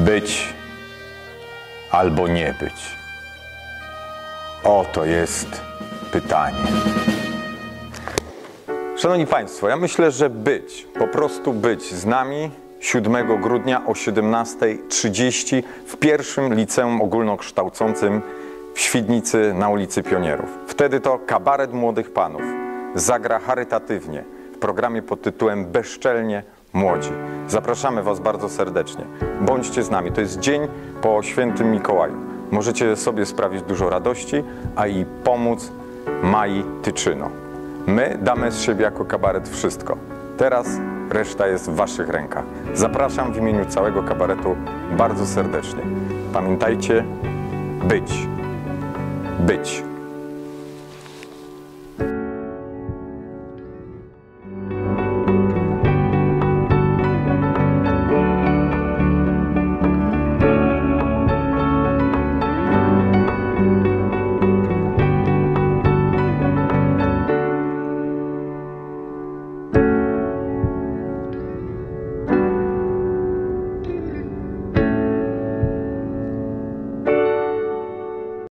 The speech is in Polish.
Być albo nie być? Oto jest pytanie. Szanowni Państwo, ja myślę, że być, po prostu być z nami 7 grudnia o 17:30 w pierwszym liceum ogólnokształcącym w Świdnicy na ulicy Pionierów. Wtedy to kabaret młodych panów zagra charytatywnie w programie pod tytułem Bezczelnie Młodzi. Zapraszamy Was bardzo serdecznie. Bądźcie z nami. To jest dzień po świętym Mikołaju. Możecie sobie sprawić dużo radości, a i pomóc Mai Tyczyno. My damy z siebie jako kabaret wszystko. Teraz reszta jest w Waszych rękach. Zapraszam w imieniu całego kabaretu bardzo serdecznie. Pamiętajcie, być.